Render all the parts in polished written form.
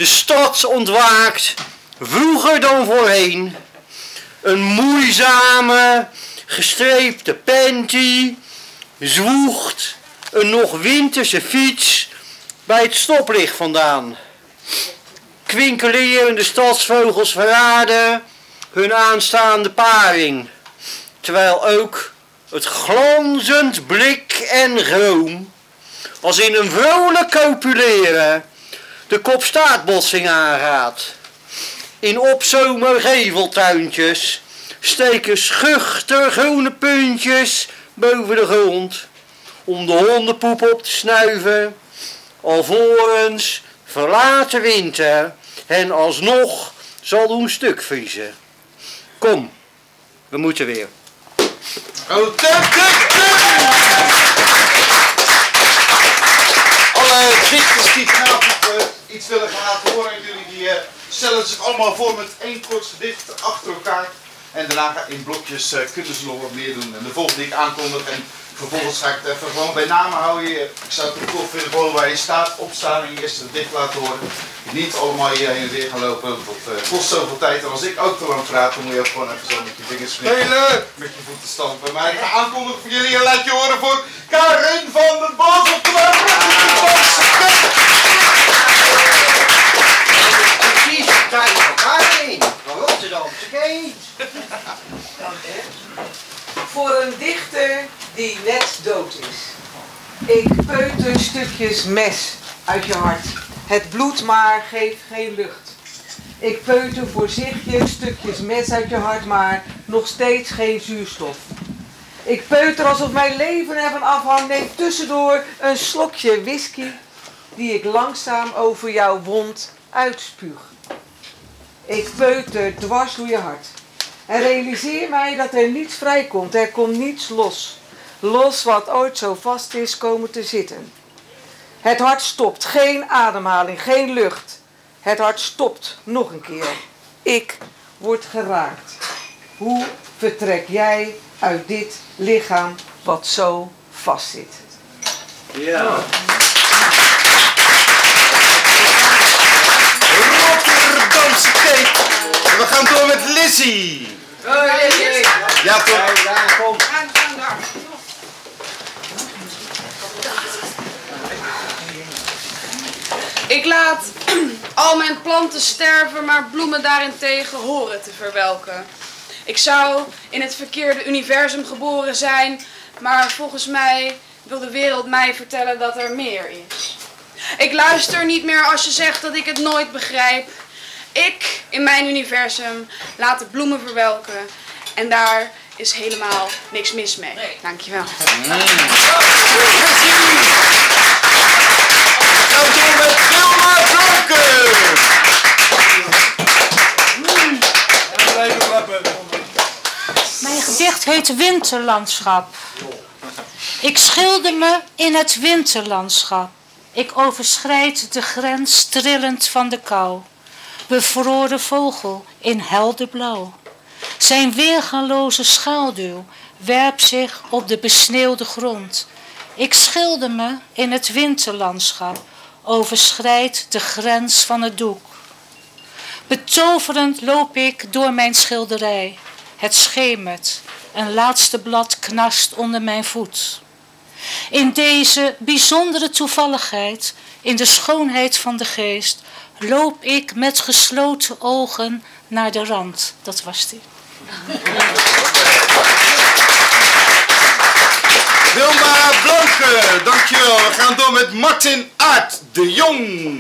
De stad ontwaakt, vroeger dan voorheen. Een moeizame, gestreepte panty zwoegt een nog winterse fiets bij het stoplicht vandaan. Kwinkelerende stadsvogels verraden hun aanstaande paring, terwijl ook het glanzend blik en groom, als in een vrolijk copuleren, de kopstaartbotsing aangaat. In opzomergeveltuintjes steken schuchter groene puntjes boven de grond om de hondenpoep op te snuiven, alvorens verlaten winter hen alsnog zal doen stukvriezen. Kom, we moeten weer. Oh, alle dichters die graag iets willen gaan laten horen aan jullie, die stellen zich allemaal voor met één kort gedicht achter elkaar. En daarna in blokjes kunnen ze nog wat meer doen. En de volgende die ik aankondig en vervolgens ga ik het even gewoon bij naam houden. Ik zou het tof vinden gewoon waar je staat, opstaan en je eerst het gedicht laten horen. Niet allemaal hierheen en weer gaan lopen, want dat kost zoveel tijd. En als ik ook te lang praat, dan moet je ook gewoon even zo met je vingers spelen, met je voeten stampen. Maar ik ga aankondigen voor jullie en laat je horen voor Karin van den Bos op de Precies, tijd voor Karin van Rotterdamse Kees. Voor een dichter die net dood is. Ik peuter stukjes mes uit je hart. Het bloed maar geeft geen lucht. Ik peuter voorzichtig stukjes mes uit je hart, maar nog steeds geen zuurstof. Ik peuter alsof mijn leven ervan afhangt. Neem tussendoor een slokje whisky die ik langzaam over jouw wond uitspuug. Ik peuter dwars door je hart. En realiseer mij dat er niets vrijkomt. Er komt niets los. Los wat ooit zo vast is komen te zitten. Het hart stopt. Geen ademhaling, geen lucht. Het hart stopt nog een keer. Ik word geraakt. Hoe vertrek jij uit dit lichaam wat zo vastzit? Ja. Rotterdamse Kees. En we gaan door met Lizzie. Ja, toch? Ja, kom. Ik laat al mijn planten sterven, maar bloemen daarentegen horen te verwelken. Ik zou in het verkeerde universum geboren zijn, maar volgens mij wil de wereld mij vertellen dat er meer is. Ik luister niet meer als je zegt dat ik het nooit begrijp. Ik, in mijn universum, laat de bloemen verwelken. En daar is helemaal niks mis mee. Dankjewel. Gaan we door met Wilma Blanke. Mijn gedicht heet Winterlandschap. Ik schilder me in het winterlandschap. Ik overschrijd de grens trillend van de kou. Bevroren vogel in helder blauw. Zijn weergaloze schaduw werpt zich op de besneeuwde grond. Ik schilder me in het winterlandschap, overschrijd de grens van het doek. Betoverend loop ik door mijn schilderij. Het schemert, een laatste blad knarst onder mijn voet. In deze bijzondere toevalligheid, in de schoonheid van de geest, loop ik met gesloten ogen naar de rand. Dat was die. Wilma Blanke, dankjewel. We gaan door met Martin Aert de Jong.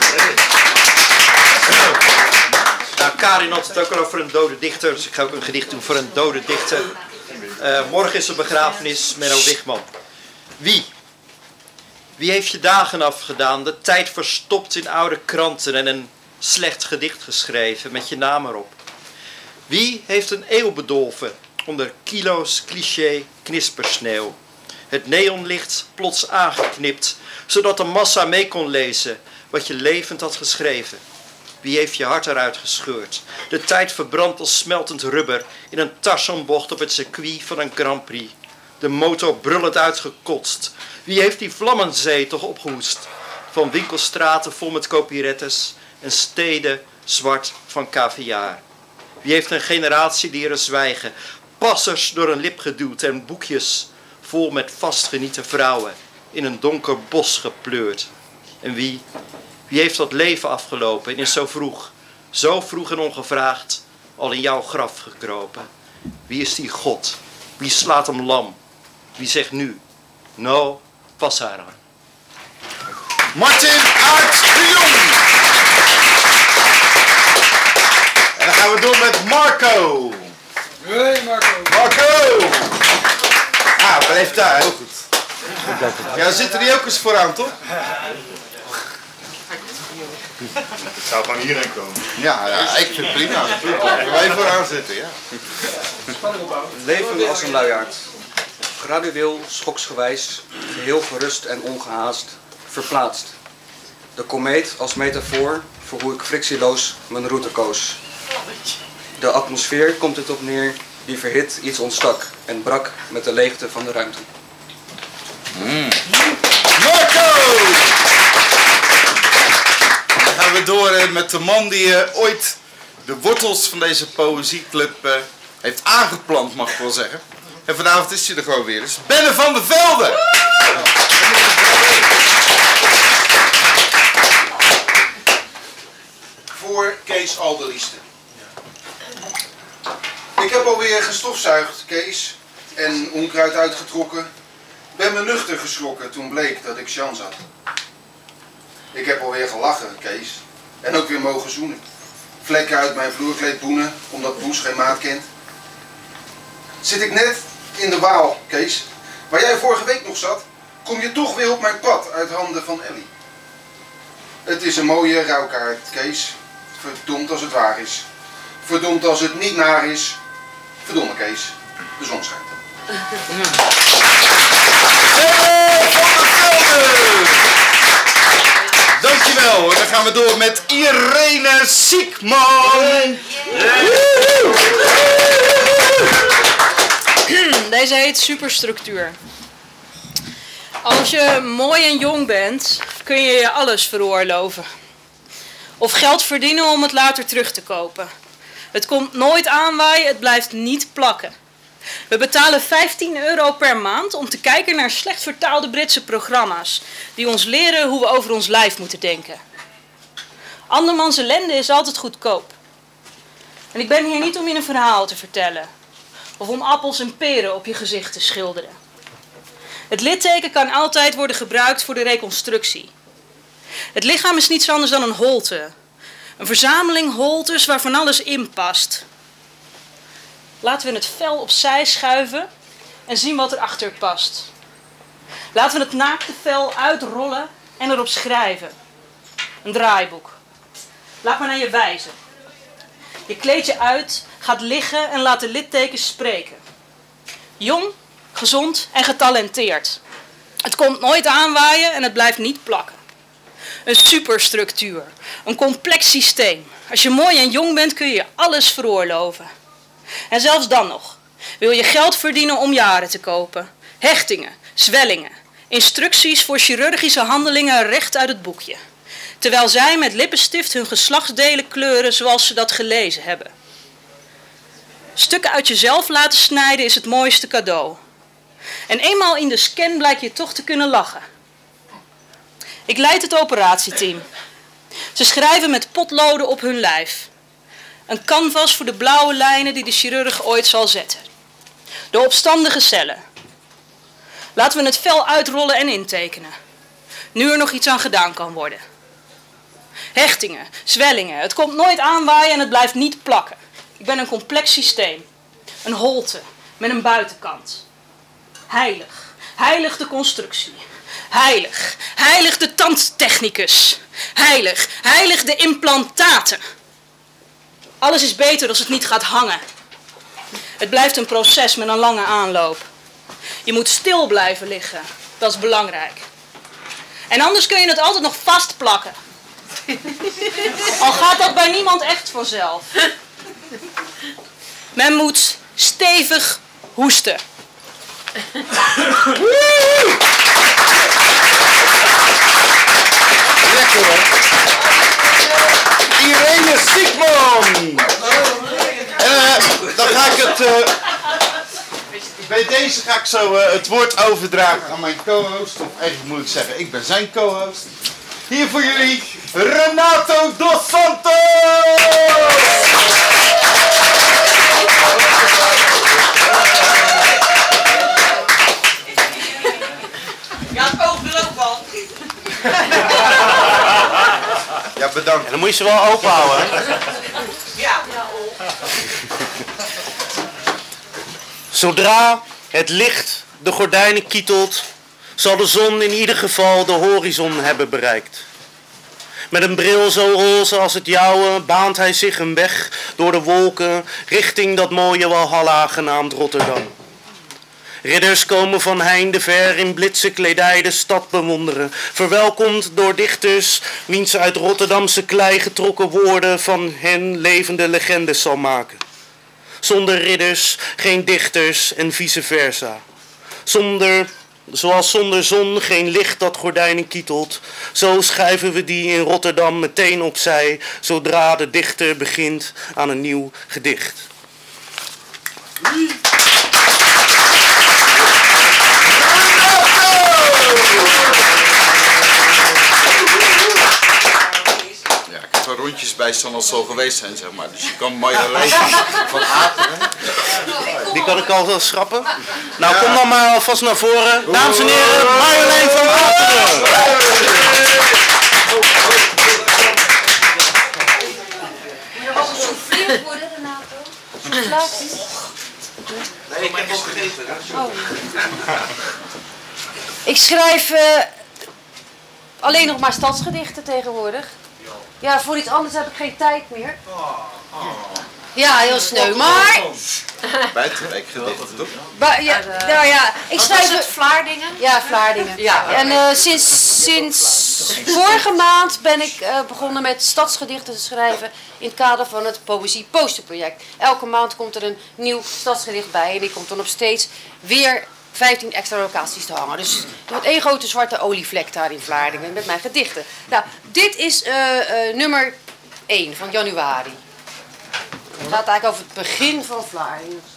Nou, Karin had het ook al over een dode dichter, dus ik ga ook een gedicht doen voor een dode dichter. Morgen is de begrafenis, Menno Wichman. Wie heeft je dagen afgedaan, de tijd verstopt in oude kranten en een slecht gedicht geschreven met je naam erop? Wie heeft een eeuw bedolven onder kilo's cliché knispersneeuw? Het neonlicht plots aangeknipt, zodat de massa mee kon lezen wat je levend had geschreven. Wie heeft je hart eruit gescheurd? De tijd verbrand als smeltend rubber in een Tarzanbocht op het circuit van een Grand Prix. De motor brullend uitgekotst. Wie heeft die vlammenzee toch opgehoest? van winkelstraten vol met copyrettes en steden zwart van kaviaar? Wie heeft een generatie leren zwijgen, passers door een lip geduwd en boekjes vol met vastgenieten vrouwen in een donker bos gepleurd? En wie heeft dat leven afgelopen en is zo vroeg en ongevraagd al in jouw graf gekropen? Wie is die God? Wie slaat hem lam? Wie zegt nu, no, pas haar aan? Martin Aert de Jong. En dan gaan we door met Marco. Hey Marco. Marco! Ah, blijf daar, heel goed. Ja, zitten die ook eens vooraan, toch? Ik zou gewoon hierheen komen. Ja, ik vind het prima. Wij vooraan zitten, ja. Leven als een luiaard. Gradueel, schoksgewijs, geheel gerust en ongehaast, verplaatst. De komeet als metafoor voor hoe ik frictieloos mijn route koos. De atmosfeer komt het op neer, die verhit iets ontstak en brak met de leegte van de ruimte. Marco! Dan gaan we door met de man die ooit de wortels van deze poëzieclub heeft aangeplant, mag ik wel zeggen. En vanavond is hij er gewoon weer eens. Benne van der Velde! Voor Kees Alderlieste. Ik heb alweer gestofzuigd, Kees, en onkruid uitgetrokken. Ben me nuchter geschrokken toen bleek dat ik chance had. Ik heb alweer gelachen, Kees, en ook weer mogen zoenen. Vlekken uit mijn vloerkleed boenen, omdat Boes geen maat kent. Zit ik net in de Waal, Kees, waar jij vorige week nog zat, kom je toch weer op mijn pad uit handen van Ellie. Het is een mooie rouwkaart, Kees. Verdomd als het waar is. Verdomd als het niet naar is. Verdomme, Kees. De zon schijnt. Dankjewel. Dan gaan we door met Irene Siekman. Deze heet superstructuur. Als je mooi en jong bent, kun je je alles veroorloven. Of geld verdienen om het later terug te kopen. Het komt nooit aanwaaien, het blijft niet plakken. We betalen €15 per maand om te kijken naar slecht vertaalde Britse programma's die ons leren hoe we over ons lijf moeten denken. Andermans ellende is altijd goedkoop. En ik ben hier niet om je een verhaal te vertellen of om appels en peren op je gezicht te schilderen. Het litteken kan altijd worden gebruikt voor de reconstructie. Het lichaam is niets anders dan een holte. Een verzameling holtes waar van alles in past. Laten we het vel opzij schuiven en zien wat erachter past. Laten we het naakte vel uitrollen en erop schrijven. Een draaiboek. Laat maar naar je wijzen. Je kleed je uit, gaat liggen en laat de littekens spreken. Jong, gezond en getalenteerd. Het komt nooit aanwaaien en het blijft niet plakken. Een superstructuur, een complex systeem. Als je mooi en jong bent kun je alles veroorloven. En zelfs dan nog. Wil je geld verdienen om jaren te kopen. Hechtingen, zwellingen, instructies voor chirurgische handelingen recht uit het boekje. Terwijl zij met lippenstift hun geslachtsdelen kleuren zoals ze dat gelezen hebben. Stukken uit jezelf laten snijden is het mooiste cadeau. En eenmaal in de scan blijkt je toch te kunnen lachen. Ik leid het operatieteam. Ze schrijven met potloden op hun lijf. Een canvas voor de blauwe lijnen die de chirurg ooit zal zetten. De opstandige cellen. Laten we het vel uitrollen en intekenen. Nu er nog iets aan gedaan kan worden. Hechtingen, zwellingen. Het komt nooit aanwaaien en het blijft niet plakken. Ik ben een complex systeem. Een holte met een buitenkant. Heilig. Heilig de constructie. Heilig. Heilig de tandtechnicus. Heilig. Heilig de implantaten. Alles is beter als het niet gaat hangen. Het blijft een proces met een lange aanloop. Je moet stil blijven liggen. Dat is belangrijk. En anders kun je het altijd nog vastplakken. Al gaat dat bij niemand echt vanzelf. Men moet stevig hoesten. Irene Siegman. Dan ga ik het... bij deze ga ik zo het woord overdragen aan mijn co-host. Of eigenlijk moet ik zeggen, ik ben zijn co-host. Hier voor jullie, Renato dos Santos! Ja, het oog er ook van. Ja, bedankt. En dan moet je ze wel open houden. Ja. Zodra het licht de gordijnen kietelt, zal de zon in ieder geval de horizon hebben bereikt. Met een bril zo roze als het jouwe baant hij zich een weg door de wolken richting dat mooie Walhalla genaamd Rotterdam. Ridders komen van heinde ver in blitse kledij de stad bewonderen, verwelkomd door dichters wiens uit Rotterdamse klei getrokken woorden van hen levende legendes zal maken. Zonder ridders geen dichters en vice versa. Zoals zonder zon geen licht dat gordijnen kietelt, zo schuiven we die in Rotterdam meteen opzij, zodra de dichter begint aan een nieuw gedicht. Ja, ik heb er rondjes bij staan als ze al geweest zijn, zeg maar. Dus je kan Marjolein van Ateren. Die kan ik al schrappen. Nou, kom dan maar alvast naar voren. Dames en heren, Marjolein van Ateren. Was het soufflé worden, Renato? Nee, ik heb nog gegeten. Ik schrijf alleen nog maar stadsgedichten tegenwoordig. Ja, voor iets anders heb ik geen tijd meer. Ja, heel sneu, maar... Buitenwijkgedichten, toch? Ja, nou ja, ik schrijf... Was het Vlaardingen? Ja, Vlaardingen. Ja. En sinds vorige maand ben ik begonnen met stadsgedichten te schrijven in het kader van het Poëzie Posterproject. Elke maand komt er een nieuw stadsgedicht bij en die komt dan op steeds weer 15 extra locaties te hangen. Dus er wordt één grote zwarte olievlek daar in Vlaardingen met mijn gedichten. Nou, dit is nummer 1 van januari. Het gaat eigenlijk over het begin van Vlaardingen.